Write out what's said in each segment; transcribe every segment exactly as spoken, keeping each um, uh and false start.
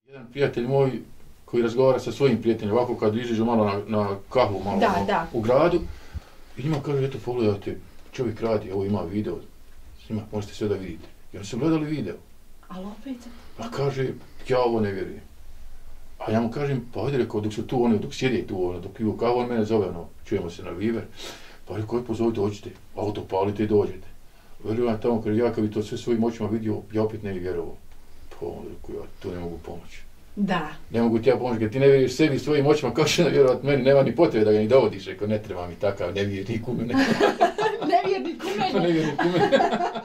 Jedan prijatelj moj koji razgovara sa svojim prijateljima, ovako kad iziđu malo na, na kahvu, malo da, no, da. u gradu, i njima kaže, eto pogledajte, čovjek radi, ovo ima video, snima, možete sve da vidite. I oni su gledali video. Ali opet? A kaže, ja ovo ne vjerujem. A ja mu kažem, pa ajde rekao, dok su tu oni, dok sjede tu, ono, dok piju kavu, on mene zove, ono, čujemo se na Viber, pa rekao, pozove, dođite, auto palite i dođete. Vjerujem tamo, kaže, ja kad bi to sve svojim očima vidio, ja opet ne bi vjerovao. Pa onda rekao, ja to ne mogu pomoći. Da. Ne mogu ti ja pomoći, kad ti ne vjeruješ sebi svojim očima, kao što ne vjerovat meni, nema ni potrebe da ga ni dovodiš, rekao, ne treba mi takav nevjernik u mene. Nevjernik u mene. Nevjernik u mene.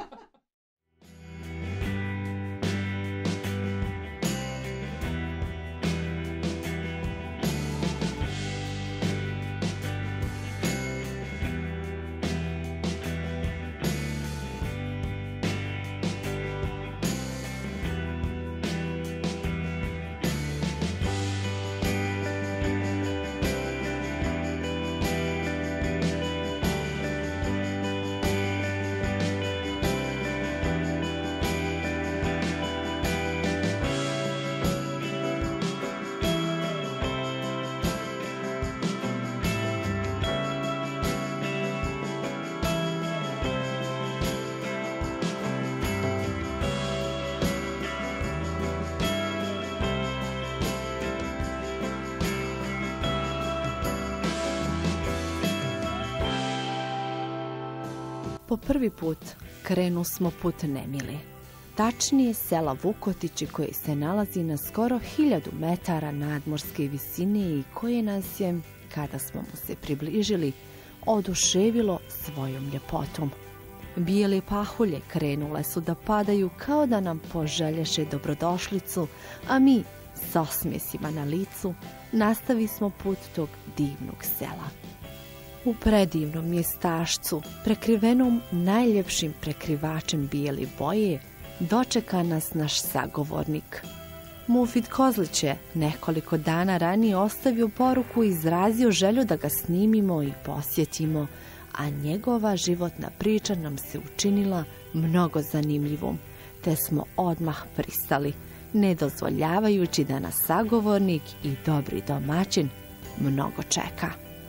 Po prvi put krenu smo put nemili. Tačnije sela Vukotići koji se nalazi na skoro hiljadu metara nadmorske visine i koje nas je, kada smo mu se približili, oduševilo svojom ljepotom. Bijele pahulje krenule su da padaju kao da nam poželješe dobrodošlicu, a mi, s osmjesima na licu, nastavi smo put tog divnog sela. U predivnom mjestašcu, prekrivenom najljepšim prekrivačem bijele boje, dočeka nas naš sagovornik. Mufid Kozlić je nekoliko dana ranije ostavio poruku i izrazio želju da ga snimimo i posjetimo, a njegova životna priča nam se učinila mnogo zanimljivom, te smo odmah pristali, ne dozvoljavajući da nas sagovornik i dobri domaćin mnogo čeka.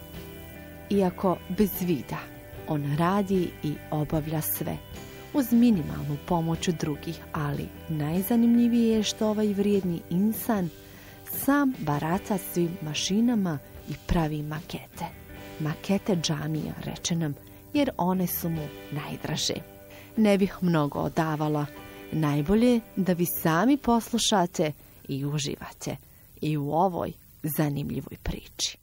Iako bez vida, on radi i obavlja sve, uz minimalnu pomoć drugih, ali najzanimljivije je što ovaj vrijedni insan sam barata svim mašinama i pravi makete. Makete džamija, reče nam, jer one su mu najdraže. Ne bih mnogo odavala, najbolje da vi sami poslušate i uživate i u ovoj zanimljivoj priči.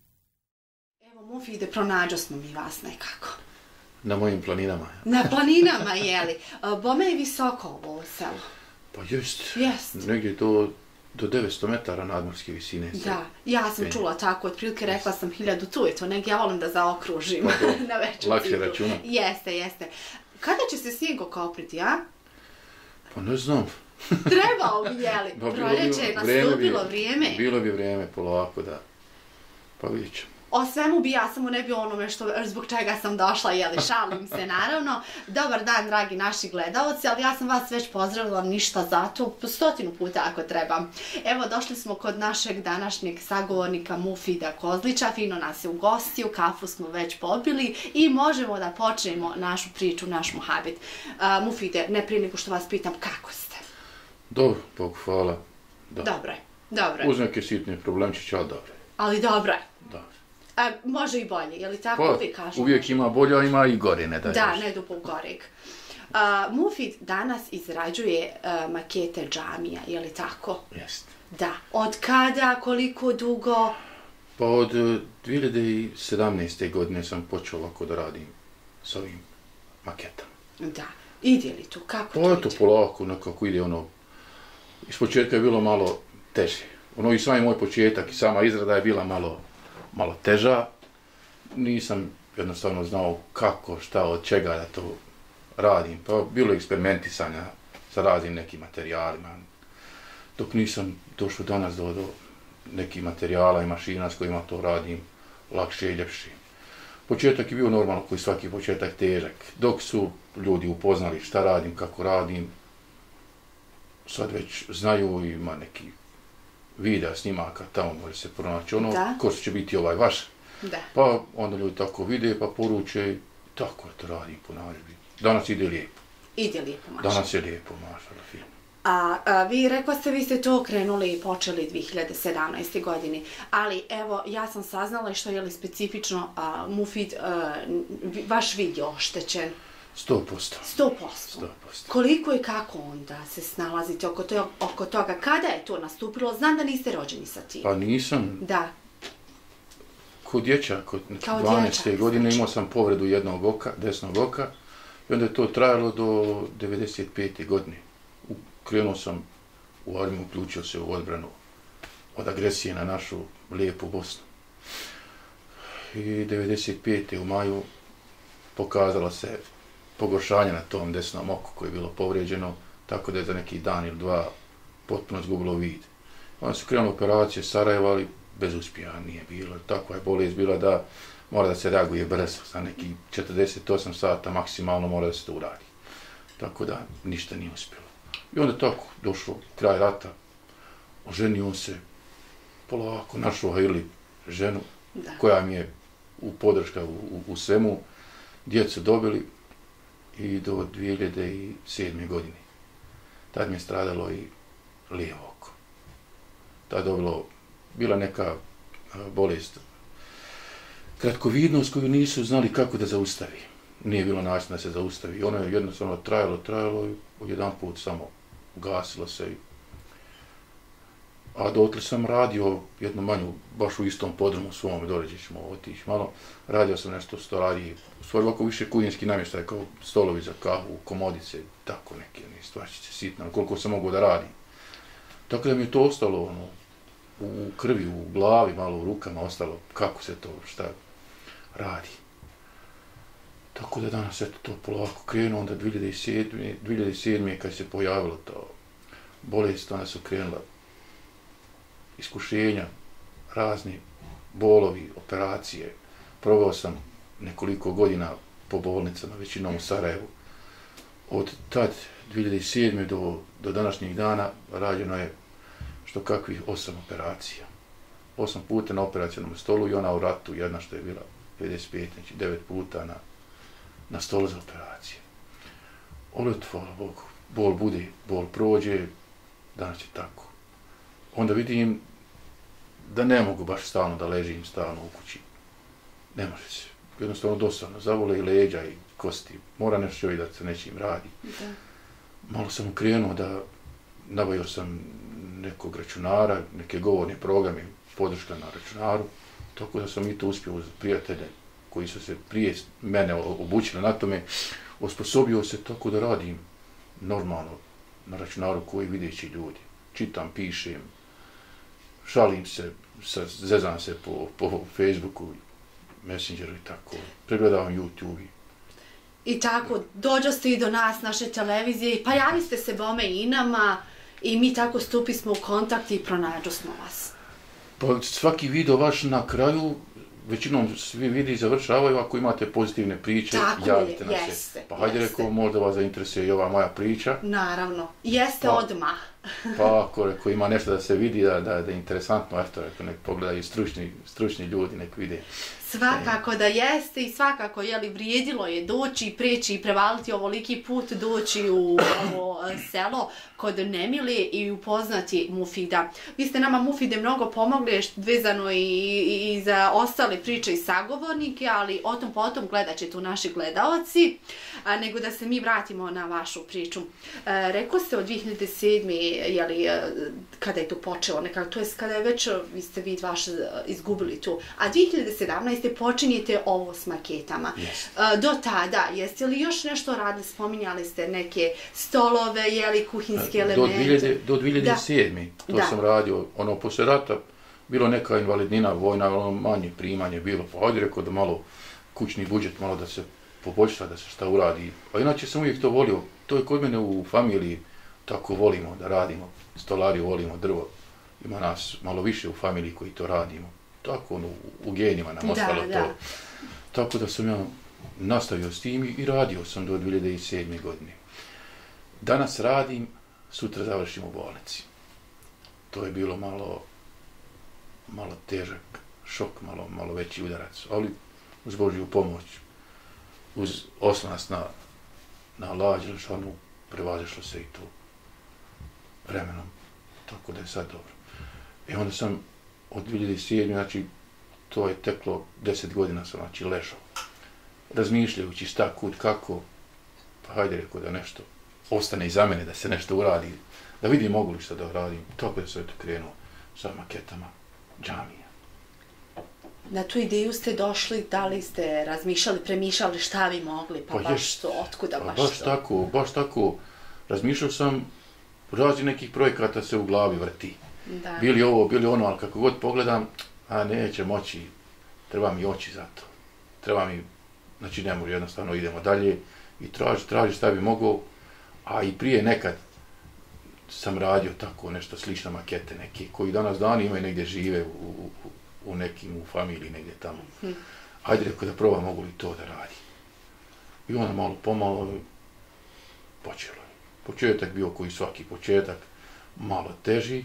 Mufide, pronađo smo mi vas nekako. Na mojim planinama. Na planinama, jeli. Bome je visoko ovo selo. Pa jest. Jest. Negdje do, do devetsto metara nadmorske visine. Da, ja sam čula tako, otprilike rekla sam hiljadu, tu je to negdje, ja volim da zaokružim. Na veću lakše računa. Jeste, jeste. Kada će se snijeg okopriti, a? Pa ne znam. Trebao bi, jeli. Proljeće je nastupilo vrijeme. Bilo bi vrijeme polako, da. Pa vidjet ćemo. O svemu bi ja, samo ne bi onome što, zbog čega sam došla, jeli, šalim se naravno. Dobar dan, dragi naši gledalci, ali ja sam vas već pozdravila, ništa zato, stotinu puta ako treba. Evo, došli smo kod našeg današnjeg sagovornika Mufida Kozlića, fino nas je ugostio, kafu smo već popili i možemo da počnemo našu priču, naš muhabet. Uh, Mufide, ne prije nego što vas pitam, kako ste? Dobro, Bogu hvala. Da. Dobro je, dobro je. Uz neke sitne problemčiće, ali dobro je. Ali dobro je. Dobro. A, može i bolje, je li tako pa, uvijek kažemo? Uvijek ima bolje, a ima i gore, ne daj. Da, ne duplo goreg. Uh, Mufid danas izrađuje uh, makete džamija, je li tako? Jest. Da. Od kada, koliko dugo? Pa od dvije hiljade sedamnaeste. godine sam počeo ovako da radim s ovim maketama. Da. Ide li tu? Kako pa, to eto, polako, nekako ide ono... Iz početka je bilo malo teže. Ono i sami moj početak i sama izrada je bila malo... malo teža, nisam jednostavno znao kako, šta, od čega da to radim. Pa bilo je eksperimentisanja sa raznim nekim materijalima. Dok nisam došao danas do, do nekih materijala i mašina s kojima to radim, lakše i ljepše. Početak je bio normalno, koji svaki početak težak. Dok su ljudi upoznali šta radim, kako radim, sad već znaju, ima neki videa snimaka, tamo može se pronaći ono, da. Ko će biti ovaj vaš. Da. Pa onda ljudi tako vide, pa poruče, tako to radim po naredbi. Danas ide lijepo. Ide lijepo, mašala. Danas je lijepo, mašala, fino. A, a vi rekao ste, vi ste to krenuli i počeli dvije hiljade sedamnaeste. godine, ali evo, ja sam saznala što je li specifično a, Mufid, a, vaš vid je oštećen. Sto posto. Sto posto. Koliko i kako onda se snalazite oko, to, oko toga? Kada je to nastupilo? Znam da niste rođeni sa tim. Pa nisam. Da. Kod dječaka, kod Kao dvanaeste. dječak, godine znači. Imao sam povredu jednog oka, desnog oka, i onda je to trajalo do devedeset pete. godine. Krenuo sam u armiju, uključio se u odbranu od agresije na našu lijepu Bosnu. I devedeset pete. u maju pokazalo se pogoršanje na tom desnom oku koje je bilo povrijeđeno, tako da je za neki dan ili dva potpuno izgubilo vid. Onda su krenuli operacije Sarajeva, ali bez uspjeha nije bilo. Takva je bolest bila da mora da se reaguje brzo, za neki četrdeset osam sata maksimalno mora da se to uradi. Tako da ništa nije uspjelo. I onda tako došlo kraj rata, oženio se, polako našao ili ženu Da. koja mi je u podrška u, u, u svemu, djecu dobili i do dvije hiljade sedme. godine. Tad mi je stradalo i lijevo oko. Tad je bilo, bila neka bolest, kratkovidnost koju nisu znali kako da zaustavi. Nije bilo načina da se zaustavi. Ono je jednostavno trajalo, trajalo i jedan put samo ugasilo se. A dotle sam radio jednu manju, baš u istom podrumu svom, dođe ćemo otići malo. Radio sam nešto stolariji, u stvari ovako više kuhinjski namještaj, kao stolovi za kahu, komodice, tako neke stvarčice sitne, koliko sam mogu da radim. Tako da mi je to ostalo ono, u krvi, u glavi, malo u rukama ostalo, kako se to, šta radi. Tako da danas eto to polako krenuo, onda dvije hiljade sedme. kad se pojavilo to bolest, onda su krenula iskušenja, razni bolovi, operacije. Proveo sam nekoliko godina po bolnicama, većinom u Sarajevu. Od tad dvije hiljade sedme. do, do današnjeg dana rađeno je što kakvih osam operacija. Osam puta na operacionom stolu i ona u ratu, jedna što je bila pedeset pet, znači devet puta na, na stolu za operacije. Ovo, hvala Bogu, bol bude, bol prođe, danas je tako. Onda vidim da ne mogu baš stalno da ležim stalno u kući. Ne može se. Jednostavno dosadno. Zavole i leđa i kosti. Mora nešto joj da se nečim radi. Da. Malo sam ukrenuo da nabavio sam nekog računara, neke govorne programe, podrška na računaru. Tako da sam i to uspio uz prijatelje koji su se prije mene obučili na tome. Osposobio se tako da radim normalno na računaru koji videći ljudi. Čitam, pišem, šalim se, zezam se po, po Facebooku, Messengeru i tako, pregledavam YouTube. I tako, dođoste i do nas, naše televizije, pa javiste se bome i nama i mi tako stupi smo u kontakt i pronađu smo vas. Pa svaki video vaš na kraju, većinom svi vidi završavaju, ako imate pozitivne priče, tako javite je, nam jeste, se. Pa hajde jeste. rekao, možda vas zainteresuje i ova moja priča. Naravno, jeste pa, odmah. Pa ako reko, ima nešto da se vidi, da, da, da je interesantno, eto, reko, nek pogledaju stručni, stručni ljudi, nek vide. Svakako da jeste i svakako, jeli, vrijedilo je doći i preći i prevaliti ovoliki put, doći u ovo selo kod Nemile i upoznati Mufida. Vi ste nama, Mufide, mnogo pomogli vezano i, i, i za ostale priče i sagovornike, ali o tom potom gledat će tu naši gledaoci, a, nego da se mi vratimo na vašu priču. E, rekao ste od dvije hiljade sedme. jeli, kada je to počelo nekako, to je kada je već, vi ste vid vaš izgubili tu, a dvije hiljade sedamnaeste. počinjete ovo s maketama. Yes. Do tada, jeste li još nešto radili, spominjali ste neke stolove, jeli, kuhinjske elemente? Do dvije hiljade sedme. Da. To da. sam radio, ono, poslije rata, bilo neka invalidnina, vojna, ono, manje primanje bilo, pa hajde rekao da malo kućni budžet, malo da se poboljša, da se šta uradi. A inače sam uvijek to volio, to je kod mene u familiji, tako volimo da radimo, stolariju volimo, drvo. Ima nas malo više u familiji koji to radimo. Tako ono, u genima nam ostalo da, to. Da. Tako da sam ja nastavio s tim i radio sam do dvije hiljade sedme. godine. Danas radim, sutra završim u bolnici. To je bilo malo malo težak šok, malo, malo veći udarac, ali uz Božju pomoć, uz oslonac na, na lađ Đelešanu, prevazišlo se i to vremenom, tako da je sad dobro. I onda sam od dvije hiljade sedme. znači to je teklo deset godina sam znači ležao, razmišljajući šta, kud, kako, pa hajde rekao da nešto ostane iza mene, da se nešto uradi, da vidim mogu li šta da radim, tako da sam to krenuo sa maketama džamija. Na tu ideju ste došli, da li ste razmišljali, premišljali šta bi mogli, pa, pa baš jest, to, otkuda pa baš, baš to? tako, baš tako, razmišljao sam, raznih nekih projekata se u glavi vrti. Da. Bili ovo, bili ono, ali kako god pogledam, a neće moći, treba mi oči za to. Treba mi, znači ne može, jednostavno idemo dalje i traži, traži šta bi mogao, a i prije nekad sam radio tako nešto slično makete neke, koji danas dani imaju negdje žive u, u, u nekim, u familiji negdje tamo. Hmm. Ajde rekao da probam mogu li to da radi. I onda malo pomalo počelo je. Početak bio koji svaki početak, malo teži,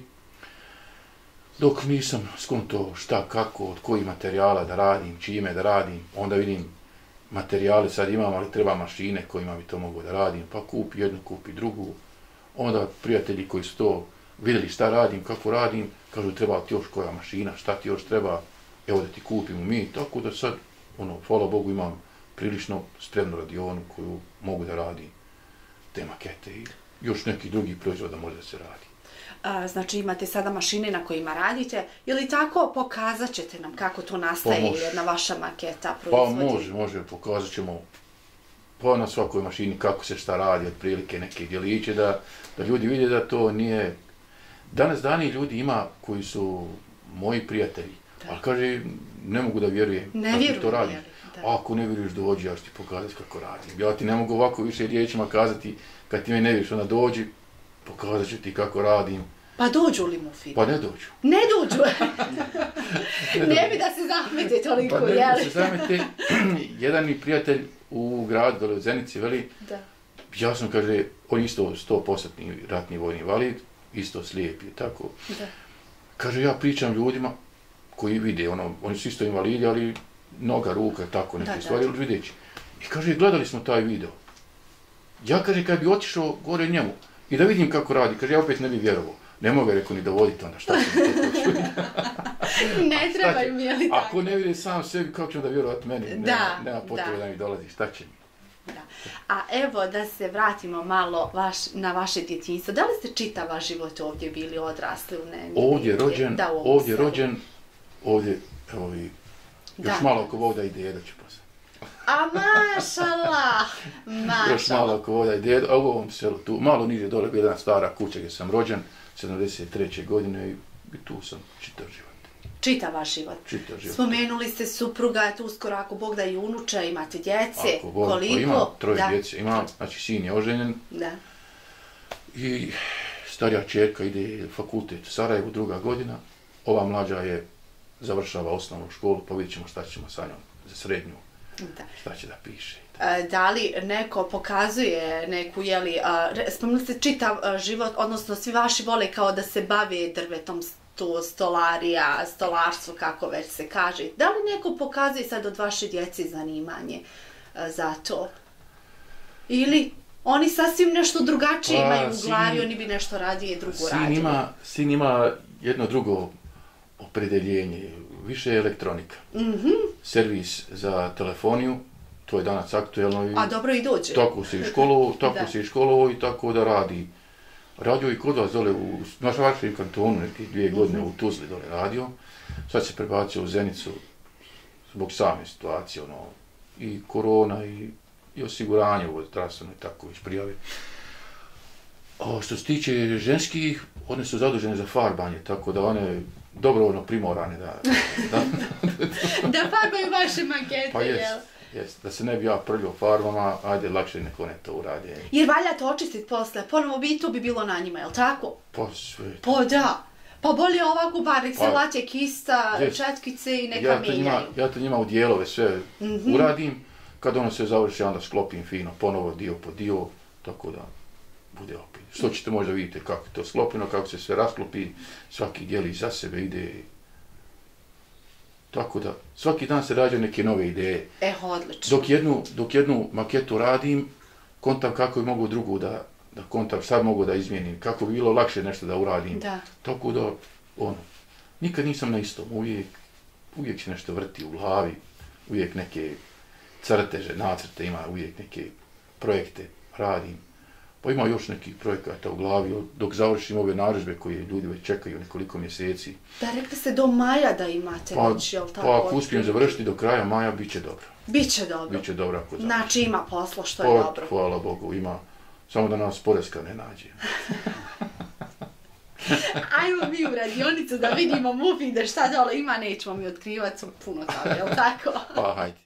dok nisam skonto šta, kako, od kojih materijala da radim, čime da radim, onda vidim materijale sad imam, ali treba mašine kojima bi to mogu da radim, pa kupi jednu, kupi drugu. Onda prijatelji koji su to vidjeli šta radim, kako radim, kažu treba ti još koja mašina, šta ti još treba, evo da ti kupimo mi, tako da sad, ono, hvala Bogu imam prilično spremnu radionu koju mogu da radim te makete i još neki drugi proizvoda može da se radi. A, znači imate sada mašine na kojima radite, ili tako pokazat ćete nam kako to nastaje pa jedna vaša maketa, Pa proizvodi? može, može, pokazat ćemo pa na svakoj mašini kako se šta radi, otprilike neke djeliće, da, da ljudi vide da to nije... Danas dani ljudi ima koji su moji prijatelji, da. Ali kaže, ne mogu da vjerujem ne kako vjerujem, to radim. Da. Ako ne vjeruješ dođi, ja ću ti pokazati kako radim. Ja ti ne mogu ovako više riječima kazati, kad ti me ne vjeruješ, onda dođi, pokazat ću ti kako radim. Pa dođu li mu film? Pa ne dođu. Ne dođu. ne, ne bi da se zamete toliko, pa ne jel? Pa ne bi da se zamete. Jedan mi prijatelj u gradu, dole u Zenici, veli, da. Ja sam, kaže, on isto sto posto ratni vojni invalid, isto slijep je, tako. Da. Kaže, ja pričam ljudima koji vide, ono, oni su isto invalidi, ali noga, ruka, tako neke da, stvari, da. videći. I kaže, gledali smo taj video. Ja, kaže, kad bi otišao gore njemu i da vidim kako radi, kaže, ja opet ne bi vjerovao. Ne mogu, rekao, ni dovoditi onda, šta ću mi to počuti? Ne trebaju mi, jel' tako? Ako ne vidi sam sebi, kako ću da vjerovati meni? Da, nema, nema potrebe da. da mi dolazi, šta će mi? Da. A evo da se vratimo malo vaš, na vaše djetinjstvo. Da li ste čitav vaš život ovdje bili odrasli u Nemlji? Ovdje rođen, da, ovdje rođen, ovdje, evo i, još da. malo oko voda i deda ću posle. A mašala, mašala. Još malo oko voda i deda, a u ovom selu tu, malo niže dole bila jedna stara kuća gdje sam rođen, sedamdeset treće godine i, i tu sam čitav život. Čitav vaš život. Čitav život. Spomenuli ste supruga, tu uskoro ako Bog da i unuča, imate djece, ako Bog, koliko? Pa imam troje da. djece, imam, znači sin je oženjen. Da. I starija čerka ide fakultet u Sarajevu, druga godina. Ova mlađa je završava osnovnu školu, pa vidjet ćemo šta ćemo sa njom za srednju. Da. Šta će da piše. Da li neko pokazuje neku, jeli, spomenuli ste čitav život, odnosno svi vaši vole kao da se bave drvetom, tu stolarija, stolarstvo, kako već se kaže. Da li neko pokazuje sad od vaše djece zanimanje za to? Ili oni sasvim nešto drugačije pa, imaju u glavi, sin, oni bi nešto radije drugo sin radili? Ima, sin ima jedno drugo opredeljenje, više je elektronika. Mm-hmm. Servis za telefoniju, to je danas aktuelno. I a dobro i dođe. Tako se i školovo, tako se i školovo i tako da radi. Radio i kod vas dole u našem vašem kantonu, neke dvije godine mm-hmm. u Tuzli dole radio. Sad se prebacio u Zenicu zbog same situacije, ono, i korona i, i osiguranje ovo zdravstveno i tako već prijave. O, što se tiče ženskih, one su zadužene za farbanje, tako da one dobrovoljno primorane da... Da, da farbaju vaše makete, pa jest, jel? Jest, da se ne bi ja prljao farbama, ajde lakše neko one to urade. Jer valja to očistiti posle, ponovo bi to bi bilo na njima, jel tako? Pa sve. Pa da. Pa bolje ovako bar, nek se pa, laće kista, jest. četkice i neka ja mijenjaju. Njima, ja to njima u dijelove sve mm-hmm. uradim, kad ono se završi, onda sklopim fino, ponovo dio po dio, tako da bude opet. Što ćete možda vidite kako je to sklopljeno, kako se sve rasklopi, svaki dijeli za sebe ide Tako da, svaki dan se rađaju neke nove ideje. E, odlično. Dok jednu, dok jednu maketu radim, kontam kako bi mogu drugu da, da kontam, sad mogu da izmijenim, kako bi bilo lakše nešto da uradim. Da. Tako da, ono, nikad nisam na istom, uvijek, uvijek se nešto vrti u glavi, uvijek neke crteže, nacrte ima, uvijek neke projekte radim. Pa ima još nekih projekata u glavi, dok završim ove narudžbe koje ljudi već čekaju nekoliko mjeseci. Da, rekli ste do maja da imate Pa, već, jel tako? pa ako uspijem završiti do kraja maja, bit će dobro. Biće dobro. Biće dobro ako završim. Znači ima posla što je Pa, dobro. hvala Bogu, ima. Samo da nas poreska ne nađe. Ajmo mi u radionicu da vidimo mufide šta dole ima, nećemo mi otkrivati puno toga, jel tako? Pa, hajde.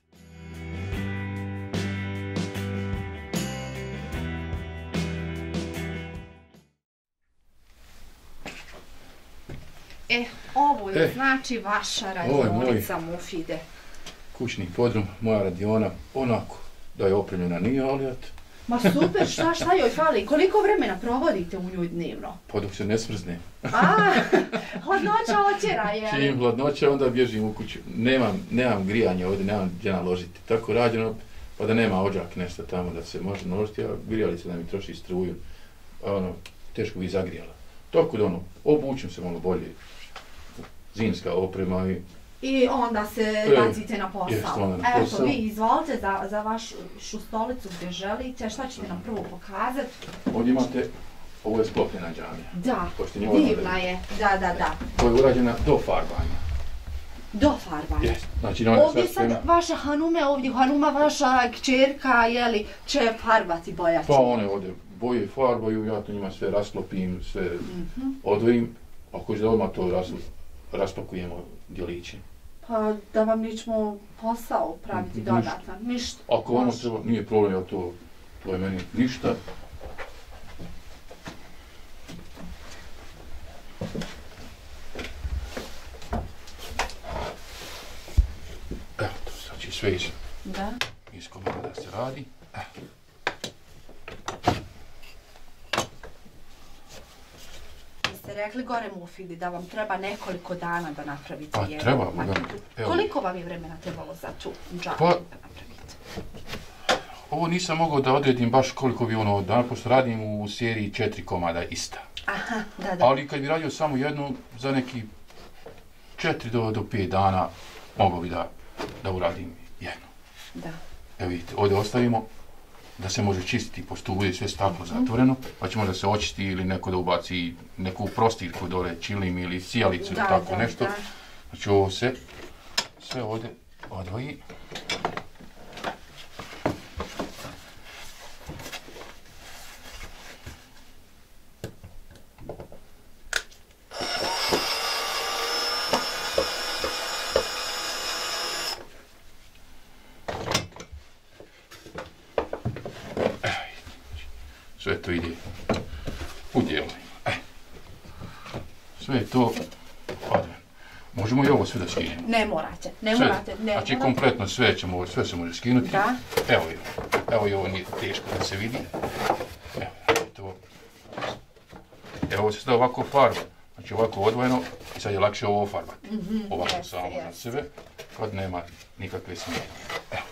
E, ovo je E, znači vaša ovo je radionica mufide. Kućni podrum, moja radiona, onako da je opremljena nije, ali eto. Ma super, šta, šta joj fali? Koliko vremena provodite u njoj dnevno? Pa dok se ne smrzne. A, hladnoća otjera, je. Čim hladnoća, onda bježim u kuću. Nemam, nemam grijanja ovdje, nemam gdje naložiti. Tako rađeno, pa da nema ođak nešto tamo da se može naložiti, a grijalica da mi troši struju. A ono, teško bi zagrijala. Tako da ono, obučem se malo bolje. Zimska oprema i... I onda se E, bacite na posao. jest, onda na Eto, posao. vi izvolite za, za vašu stolicu gdje želite. Šta ćete nam prvo pokazati? Ovdje imate, ovo je sklopljena džamija. Da, Pošto nje divna je. Da, da, da. koja je urađena do farbanja. Do farbanja. Jest, znači ona je Ovdje sad sad spremna. vaša Hanume, ovdje Hanuma vaša kćerka, jeli, će farbati, bojati. Pa one ovdje boje farbaju, ja to njima sve rasklopim, sve Mm-hmm. odvojim. Ako će da odmah to ras, raspakujemo djeliće. Pa da vam nećemo posao praviti Ništa. dodatno, ništa. Ako ono Može. treba, nije problem, ja to, to je meni ništa. Evo to, znači sve iz, Da. iz komada da se radi. Evo. Vi ste rekli gore mufidi da vam treba nekoliko dana da napravite Pa, jednu treba, maketu. Bogdan. Evo. Koliko vam je vremena trebalo za tu džabu Pa- da napravite? Ovo nisam mogao da odredim baš koliko bi ono dana, pošto radim u seriji četiri komada ista. Aha, da, da. Ali kad bi radio samo jednu, za neki četiri do, do pet dana mogao bi da, da uradim jednu. Da. Evo vidite, ovdje ostavimo da se može čistiti, pošto bude sve staklo zatvoreno, pa će možda se očisti ili neko da ubaci neku prostirku dole, čilim ili sijalicu ili Da, tako da, nešto. da. Znači ovo se sve ovdje odvoji. Sve to ide u dijelu. E. Sve je to odvojeno. Možemo i ovo sve da skinemo. Ne morate, ne Sve, morate, ne znači morate. kompletno sve ćemo, sve se može skinuti. Da. Evo je, evo i ovo nije teško da se vidi. Evo, znači to. Evo ovo se sada ovako farba. Znači ovako odvojeno i sad je lakše ovo farbati. Mhm, Ovako jeste, samo na jeste. sebe, kad nema nikakve smjene. Evo.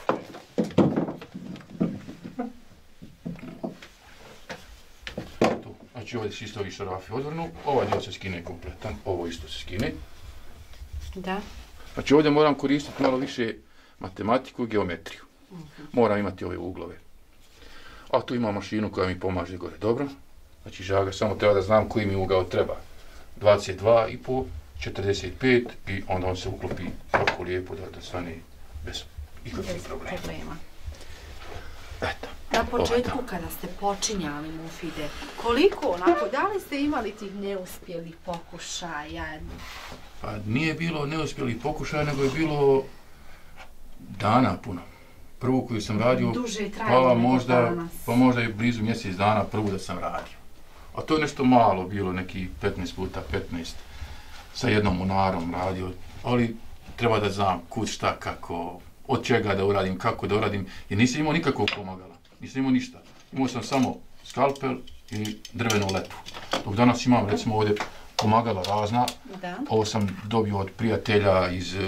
Tu. Znači ovdje se isto ovi šarafi odvrnu, ovaj dio se skine kompletan, ovo isto se skine. Da. Znači ovdje moram koristiti malo više matematiku i geometriju. Moram imati ove uglove. A tu imam mašinu koja mi pomaže gore dobro. Znači žaga, samo treba da znam koji mi ugao treba. dvadeset dva i pol, četrdeset pet i onda on se uklopi tako lijepo da, da stane bez ikakvih Bez problema. problema. Eto. Na početku Ovo je kada ste počinjali mufide, koliko onako, da li ste imali tih neuspjelih pokušaja? Pa nije bilo neuspjelih pokušaja, nego je bilo dana puno. Prvu koju sam radio, Duže je trajalo pa nego možda, danas. pa možda i blizu mjesec dana prvu da sam radio. A to je nešto malo bilo, neki petnaest puta petnaest, sa jednom munarom radio, ali treba da znam kud, šta, kako, od čega da uradim, kako da uradim, jer nisam imao nikakvog pomagala, nisam imao ništa. Imao sam samo skalpel i drvenu letvu. Dok danas imam recimo ovdje pomagala razna, Da. ovo sam dobio od prijatelja iz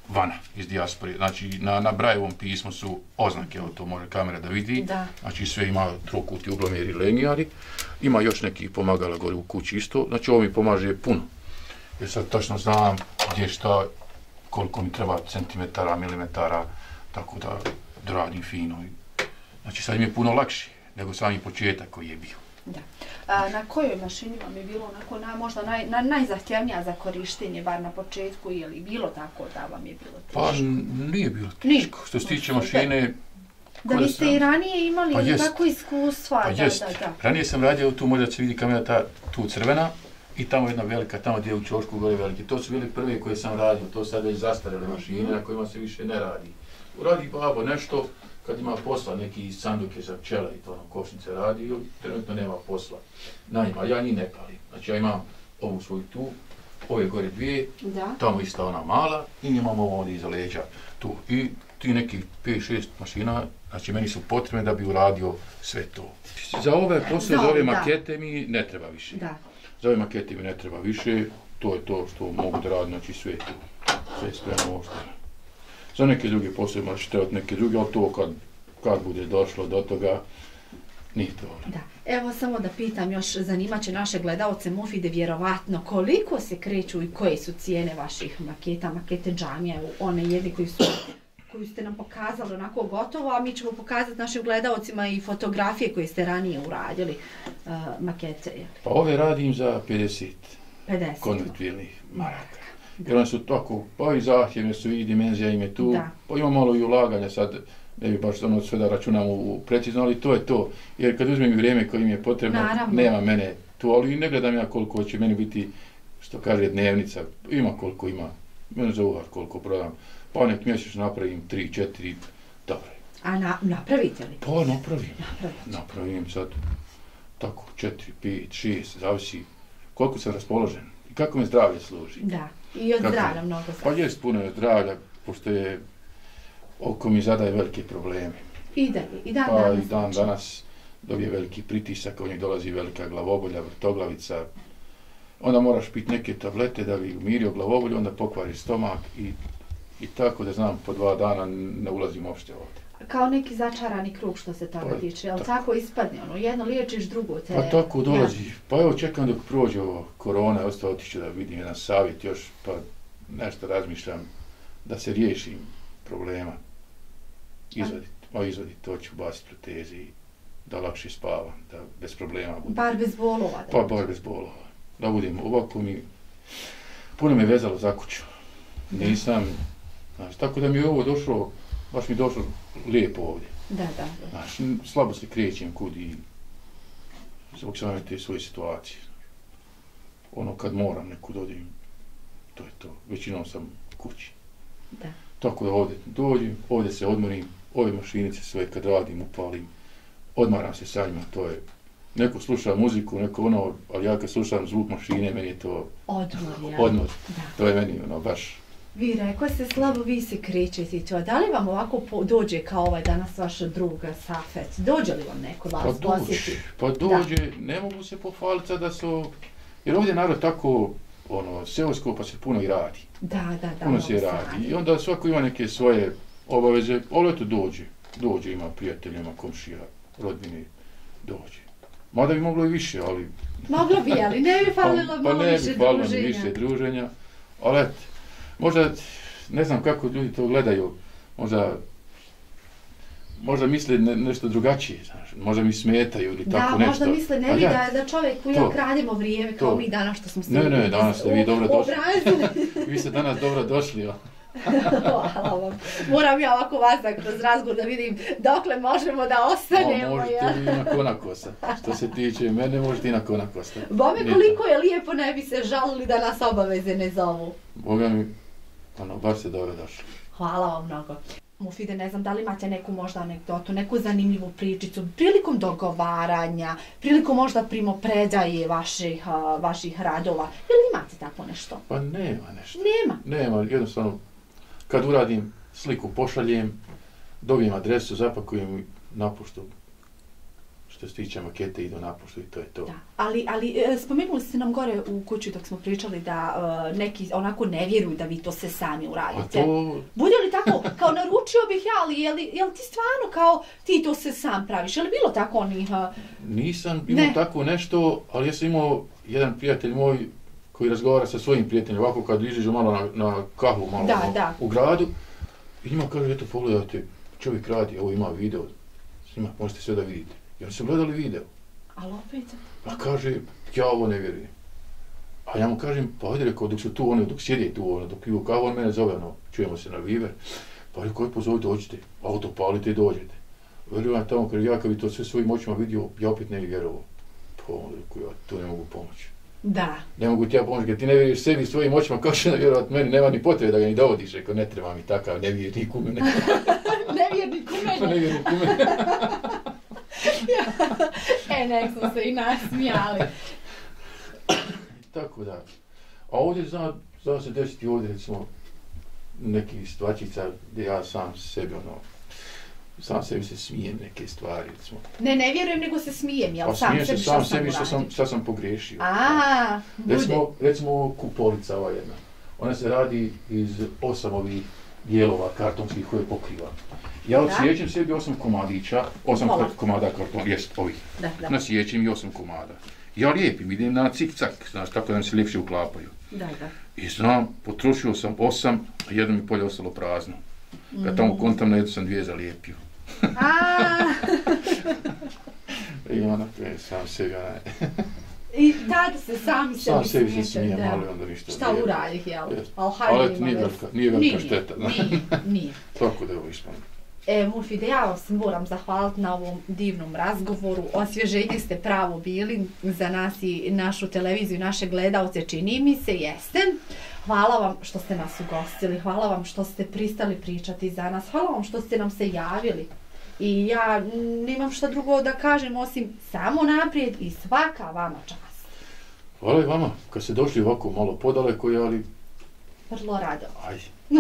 vana, iz dijaspore. Znači, na, na Brajevom pismu su oznake, evo to može kamera da vidi. Da. Znači, sve ima trokuti, uglomjeri, lenijari. Ima još nekih pomagala gore u kući isto. Znači, ovo mi pomaže puno. Jer sad tačno znam gdje šta, koliko mi treba centimetara, milimetara, tako da, da radim fino. Znači, sad mi je puno lakše nego sami početak koji je bio. Da. A, na kojoj mašini vam je bilo onako na, možda naj, na, najzahtjevnija za korištenje, bar na početku, je li bilo tako da vam je bilo teško? Pa nije bilo teško. Što se tiče mašine... Da vi ste i ranije imali pa tako iskustva? Pa da, jest. Da, da. Ranije sam radio, tu možda se vidi kamera ta, tu crvena i tamo jedna velika, tamo gdje je u ćošku gore velike. To su bili prve koje sam radio, to sad već zastarele mašine na kojima se više ne radi. Uradi babo nešto, kad ima posla, neki sanduke za pčele i to ono, košnice radi, ili trenutno nema posla. Na njima, ja njih ne palim. Znači ja imam ovu svoju tu, ove gore dvije, da. Tamo ista ona mala i imam ovo ovdje iza leđa tu. I ti nekih pet šest mašina, znači meni su potrebne da bi uradio sve to. Za ove posle, za ove makete mi ne treba više. Da. Za ove makete mi ne treba više, to je to što mogu da radim, znači sve tu. Sve je spremno ošteno. Za neke druge posle možeš trebati neke druge, ali to kad, kad bude došlo do toga, nije problem. Da. Evo samo da pitam još, zanimaće naše gledalce Mufide vjerovatno koliko se kreću i koje su cijene vaših maketa, makete džamija, one jedne koji su, koju ste nam pokazali onako gotovo, a mi ćemo pokazati našim gledalcima i fotografije koje ste ranije uradili, uh, makete. Pa ove radim za pedeset, pedeset konvertibilnih maraka. Da. Jer one su tako, pa i zahtjevne su i dimenzija im je tu, da. Pa ima malo i ulaganja sad, ne bi baš ono sve da računamo u precizno, ali to je to. Jer kad uzmem i vrijeme koje im je potrebno, naravno, nema mene tu, ali ne gledam ja koliko će meni biti, što kaže, dnevnica, ima koliko ima, mene za uhar koliko prodam, pa nek mjesečno napravim tri, četiri, dobro. A na, napravite li? Pa napravim, napravim, napravim sad tako četiri, pet, šest, zavisi koliko sam raspoložen i kako me zdravlje služi. Da, i od kako, zdravlja mnogo sad. Pa jest puno je zdravlja, pošto je oko mi zadaje velike probleme. I da, i dan pa danas. Pa i dan danas dobije veliki pritisak, od njih dolazi velika glavobolja, vrtoglavica. Onda moraš piti neke tablete da bi umirio glavobolju, onda pokvari stomak i, i tako da znam, po dva dana ne ulazim uopšte ovdje. Kao neki začarani krug što se toga pa, tiče, ali tako ispadne, ono, jedno liječiš, drugo te... Pa tako dolazi, ja. Pa evo čekam dok prođe ovo korona, ostao otiću da vidim jedan savjet još, pa nešto razmišljam da se riješim problema. Izvaditi, a izvaditi, to ću baciti proteze i da lakše spavam, da bez problema budem. Bar bez bolova? Da pa bar bez bolova. Da budem ovako mi, puno me vezalo za kuću. Nisam, znaš, tako da mi je ovo došlo, baš mi došlo lijepo ovdje. Da, da. da. Znaš, slabo se krećem kud i zbog same te svoje situacije. Ono kad moram nekud odim, to je to. Većinom sam kući. Da. Tako da ovdje dođem, ovdje se odmorim, ove mašinice sve kad radim, upalim, odmaram se sa njima, to je, neko sluša muziku, neko ono, ali ja kad slušam zvuk mašine, meni je to odmor, ja. odmor. To je meni ono, baš. Vi rekao se slabo, vi se krećete i to, da li vam ovako po, dođe kao ovaj danas vaš drug Safet, dođe li vam neko vas pa posjeti? Pa dođe, da. Ne mogu se pohvaliti da su, jer ovdje narod tako, ono, seosko pa se puno i radi. Da, da, da. Puno se radi. radi i onda svako ima neke svoje obaveze, ali eto dođe, dođe, ima prijatelja, ima komšija, rodbine, dođe. Mada bi moglo i više, ali... Moglo bi, ali ne bi falilo pa, malo pa više druženja. Pa ne bi falilo više druženja, ali eto, možda, ne znam kako ljudi to gledaju, možda, možda misle ne, nešto drugačije, znaš, možda mi smetaju ili da, tako nešto. Da, možda misle, ne vidi da, da čovjek koji krademo vrijeme kao to. Mi danas što smo se... Ne, ne, danas ste vi dobro došli. Vi ste danas dobro došli, o. Hvala vam. Moram ja ovako vas da kroz razgovor da vidim dokle možemo da ostanemo. O, možete ja. Vi na konakosa. Što se tiče mene, možete i na konakosa. Bome, koliko je lijepo, ne bi se žalili da nas obaveze ne zovu. Boga mi, ono, baš ste dobro došli. Hvala vam mnogo. Mufide, ne znam da li imate neku možda anegdotu, neku zanimljivu pričicu, prilikom dogovaranja, prilikom možda primopredaje vaših, uh, vaših radova. Ili imate tako nešto? Pa nema nešto. Nema? Nema, jednostavno, kad uradim sliku, pošaljem, dobijem adresu, zapakujem i napuštam. što se tiče makete idu na poštu i to je to. Da, ali, ali e, spomenuli ste nam gore u kući dok smo pričali da e, neki onako ne vjeruju da vi to sve sami uradite. A to... Bude li tako, kao naručio bih ja, ali je li, je li ti stvarno kao ti to sve sam praviš? Je li bilo tako onih... Uh... Nisam imao ne. tako nešto, ali ja sam imao jedan prijatelj moj koji razgovara sa svojim prijateljima, ovako kad iziđu malo na, na kahu, malo da, malo, da. u gradu. I njima kaže, eto pogledajte, čovjek radi, ovo ima video, snima, možete sve da vidite. I oni su gledali video. Ali opet? A kaže, ja ovo ne vjerujem. A ja mu kažem, pa ajde rekao, dok su tu oni, dok sjedi tu ono, dok piju kavu, on mene zove, ono, čujemo se na Viver. Pa rekao, pozove, dođite, auto palite i dođete. Verujem ja tamo, kaže, ja kad bi to sve svojim očima vidio, ja opet ne bi vjerovao. Pa onda rekao, ja tu ne mogu pomoći. Da. Ne mogu ti ja pomoći, kad ti ne vjeriš sebi svojim očima, kao što ne vjerovat meni, nema ni potrebe da ga ni dovodiš, rekao, ne treba mi takav nevjernik u mene. Nevjernik u mene. Pa nevjernik u mene. E, nek smo se i nasmijali. Tako da. A ovdje zna, zna se desiti ovdje, recimo, neki stvačica gdje ja sam sebi, ono, sam sebi se smijem neke stvari, recimo. Ne, ne vjerujem, nego se smijem, jel? Pa sam smijem sebi se što sam sam sebi što sam, što sam pogriješio. A, bude. Recimo, recimo kupolica ova jedna. Ona se radi iz osam ovih dijelova kartonskih koje pokriva. Ja odsjećam sebi osam komadića, osam Pola. komada kartona, jest ovih. Da, da. Nasjećam i osam komada. Ja lijepim, idem na cik-cak, znaš, tako da mi se ljepše uklapaju. Da, da. I znam, potrošio sam osam, a jedno mi polje ostalo prazno. Kad tamo kontam, na jednu sam dvije zalijepio. I ono, sam sebi, onaj. I tada se sami sebi Sam sebi smijete, se smijem, da. ali onda ništa. Šta uradih, jel? Yes. Al hajde ali eto, nije velika, nije velika šteta. Nije, nije. Tako da je ovo ispano. E, Mufide, ja vam se moram zahvaliti na ovom divnom razgovoru. Osvježenje ste pravo bili za nas i našu televiziju, naše gledalce, čini mi se, jeste. Hvala vam što ste nas ugostili, hvala vam što ste pristali pričati za nas, hvala vam što ste nam se javili. I ja nemam šta drugo da kažem osim samo naprijed i svaka vama čast. Hvala i vama, kad ste došli ovako malo podaleko, ali... Vrlo rado. Ajde.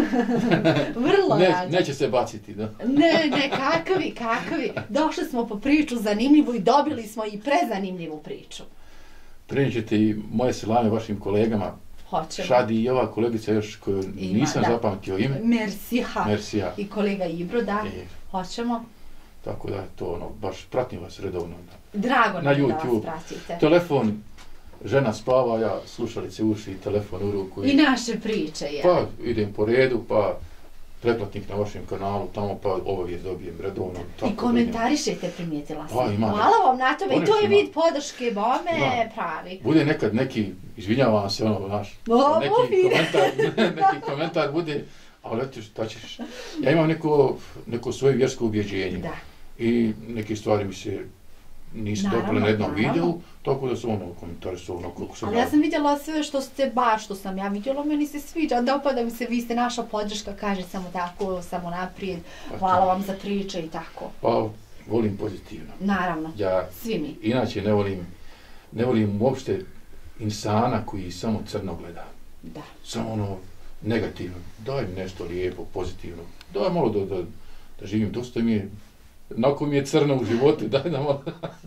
Vrlo ne, rado. Neće se baciti, da? Ne, ne, kakvi, kakvi. Došli smo po priču zanimljivu i dobili smo i prezanimljivu priču. Prenićete i moje selame vašim kolegama. Hoćemo. Šadi i ova kolegica još koju Ima, nisam da. zapamtio ime. Mersiha. Mersiha. I kolega Ibro, da. E, Hoćemo. tako da je to ono, baš pratim vas redovno. Da. Drago Na nam je da YouTube. vas pratite. Telefon, žena spava, ja slušalice uši i telefon u ruku. I naše priče, je. Pa idem po redu, pa pretplatnik na vašem kanalu, tamo pa obavijest dobijem redovno. I komentarišete, primijetila sam. Pa, ima. Hvala vam na tome. I to je ima. vid podrške bome Da. pravi. Bude nekad neki, izvinjavam se, ono, naš, O, neki Mufide. komentar, neki komentar bude, ali eto šta ćeš. Ja imam neko, neko svoje vjersko ubjeđenje. Da. I neke stvari mi se nisu Naravno, dopale na jednom naravno. videu, tako da su ono komentari su ono koliko sam Ali ja sam vidjela sve što ste baš, što sam ja vidjela, meni se sviđa, dopada mi se, vi ste naša podrška, kaže samo tako, samo naprijed, Pa hvala to. vam za priče i tako. Pa volim pozitivno. Naravno, Ja svi mi. inače ne volim, ne volim uopšte insana koji samo crno gleda. Da. Samo ono negativno. Daj mi nešto lijepo, pozitivno. Daj malo da, da, da živim. Dosta mi je, nakon mi je crno u životu, daj da malo,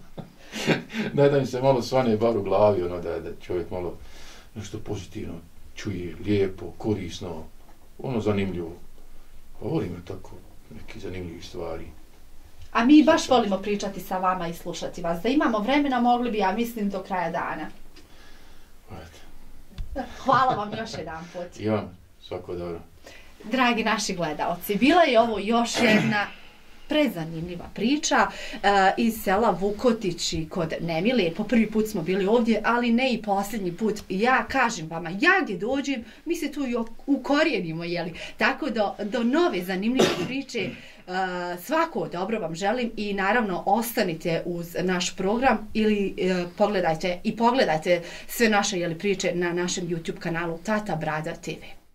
daj da mi se malo svane bar u glavi, ono, da, da čovjek malo nešto pozitivno čuje, lijepo, korisno, ono zanimljivo. Pa volim je tako neki zanimljivi stvari. A mi baš volimo pričati sa vama i slušati vas. Da imamo vremena, mogli bi, ja mislim, do kraja dana. Ajde. Hvala vam još jedan put. I vam, svako dobro. Dragi naši gledaoci, bila je ovo još jedna prezanimljiva priča uh, iz sela Vukotići kod Nemile. Po prvi put smo bili ovdje, ali ne i posljednji put. Ja kažem vama, ja gdje dođem, mi se tu i ukorijenimo, jeli? Tako do, do nove zanimljive priče uh, svako dobro vam želim i naravno ostanite uz naš program ili uh, pogledajte i pogledajte sve naše jeli, priče na našem YouTube kanalu Tata Brada te ve.